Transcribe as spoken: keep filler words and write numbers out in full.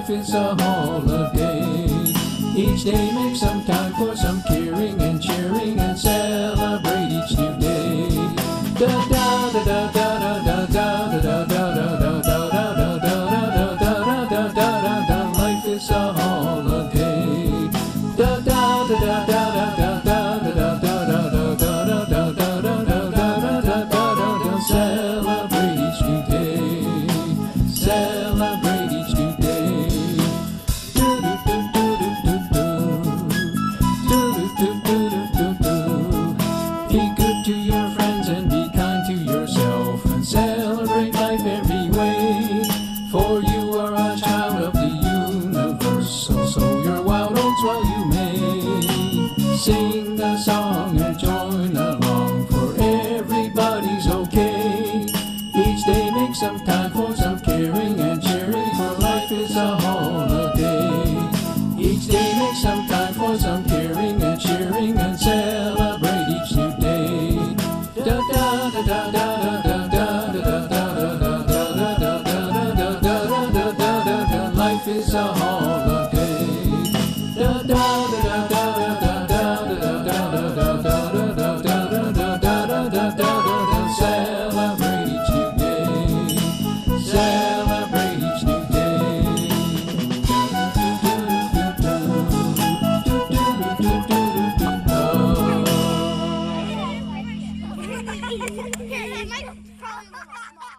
life is a holiday. Each day make some time for some caring and cheering and celebrate each new day. Da da da da da da da da da da da da da da da da da da da. Life is a holiday. Da da da da da da da da da da da da da da da da da. Celebrate each new day. Celebrate each new day. Do do do do do do do do do do do. Be good to your friends and be kind to yourself and celebrate life every way. For you are a child of the universe, so sow your wild oats while you may. Sing the song and join along, for everybody's okay. Each day make some time for some caring and cheering, for life is a holiday. Each day make some time for some caring and cheering and celebrate each new day. Da da da da da da da da da da da da da da da da da. Life is a holiday. Da da da da da da da da da da da da da da da da. Celebrate each new day. Celebrate each new day. Here, my problem.